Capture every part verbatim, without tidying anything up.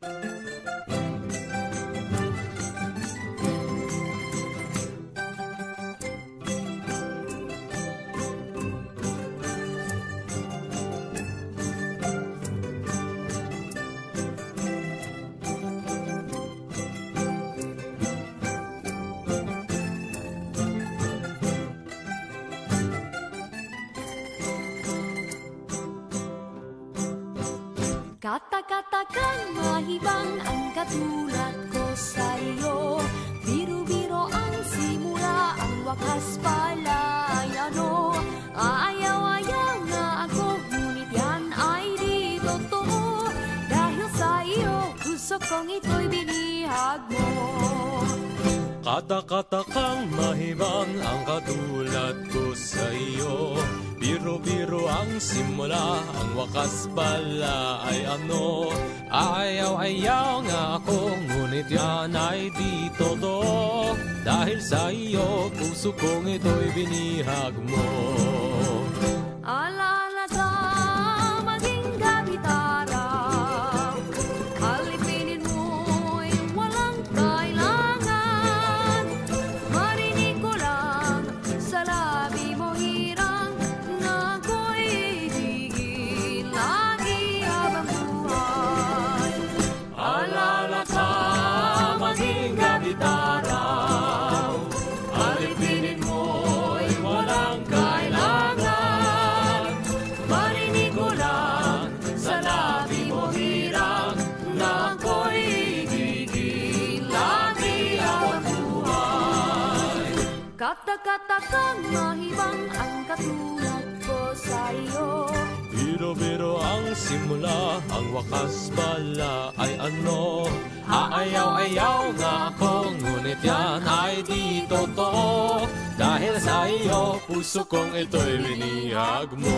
Kata-katakan mahibang ang katulad ko sa iyo. Biro-biro ang simula, ang wakas pala ay ano. Aayaw-ayaw nga ako, ngunit yan ay di totoo. Dahil sa iyo, puso kong ito'y binihag mo. Kata-katakang mahibang ang katulad ko sa iyo. Biro-biro ang simula, ang wakas pala ay ano. Ayaw-ayaw nga ako, ngunit yan ay di totoo. Dahil sa iyo, puso kong ito'y binihag mo. Alala ka, maging gabitaraw. Alipinin mo'y walang kailangan. Marinig ko lang sa labi mo hirang na ako'y ibigin lagi habang buhay. Alala ka, maging gabitaraw. Alipinin mo'y walang kailangan. Marinig ko lang sa labi mo hirang na ako'y ibigin lagi habang buhay. Kata-katakang mahibang ang katulad ko sa iyo. Biro-biro ang simula, ang wakas pala ay ano. Aayaw-ayaw nga ako, ngunit yan ay di totoo. Dahil sa iyo, puso kong ito'y binihag mo.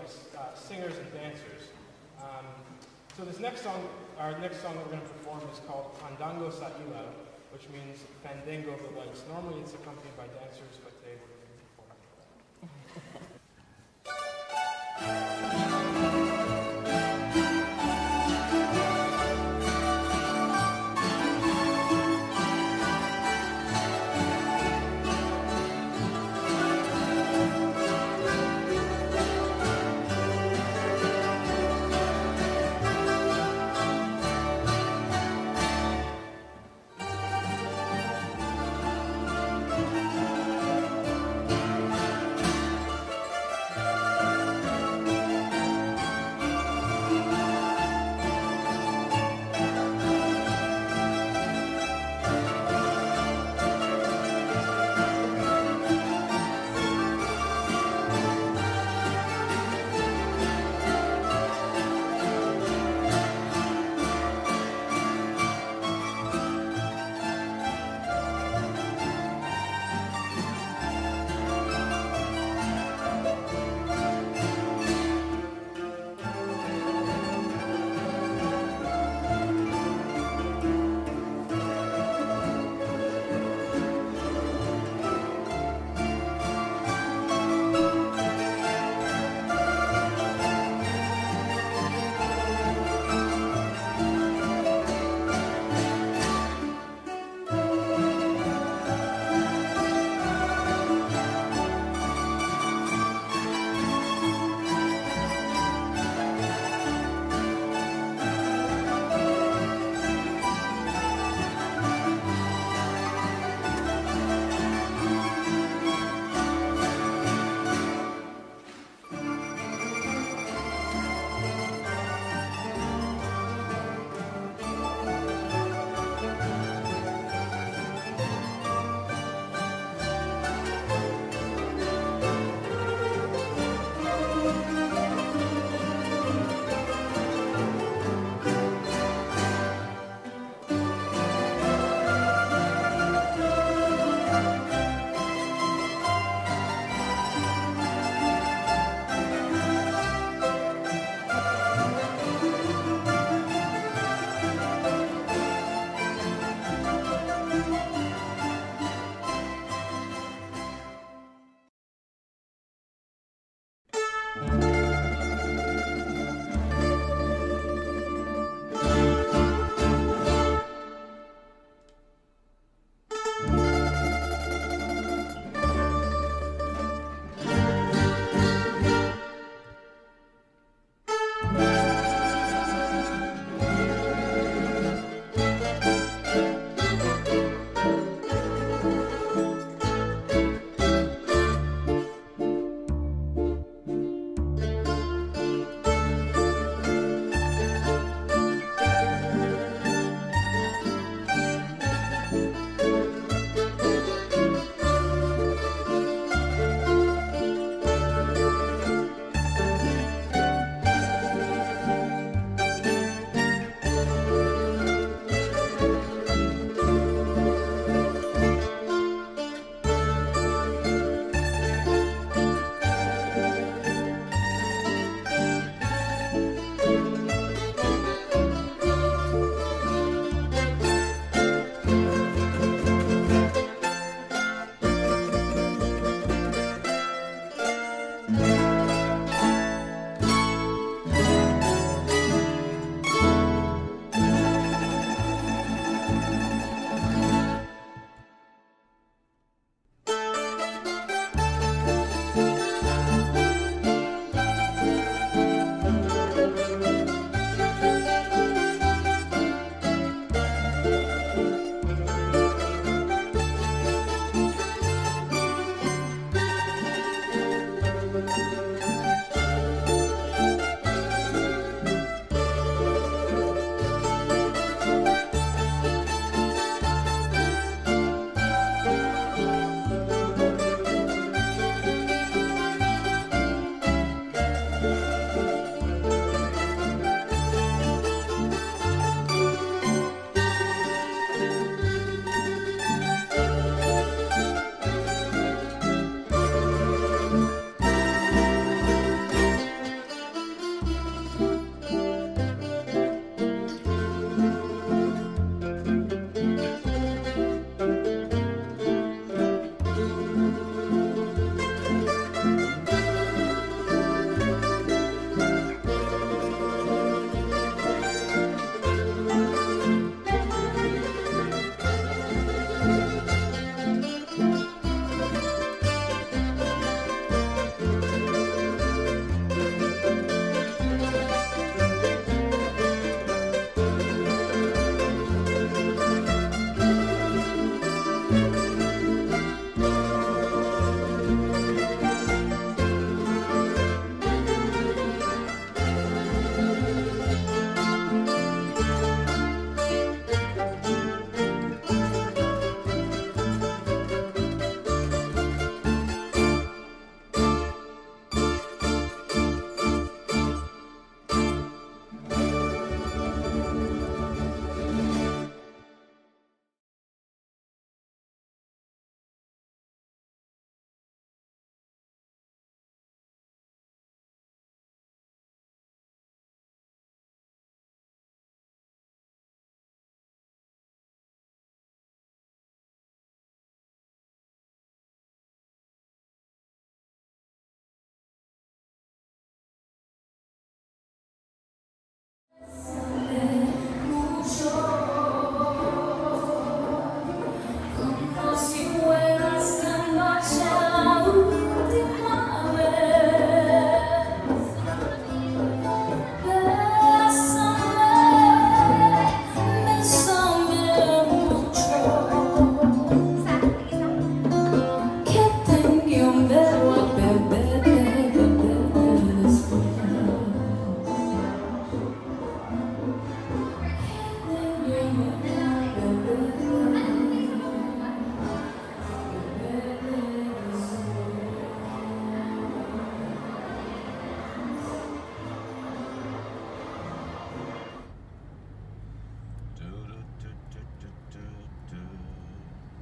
uh, singers and dancers. Um, so this next song, our next song that we're going to perform is called Fandango sa Ilaw, which means Fandango of the Lights. Normally it's accompanied by dancers, but today we're going to be performing for that.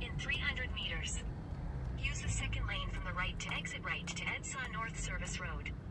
in three hundred meters. Use the second lane from the right to exit right to Edsa North Service Road.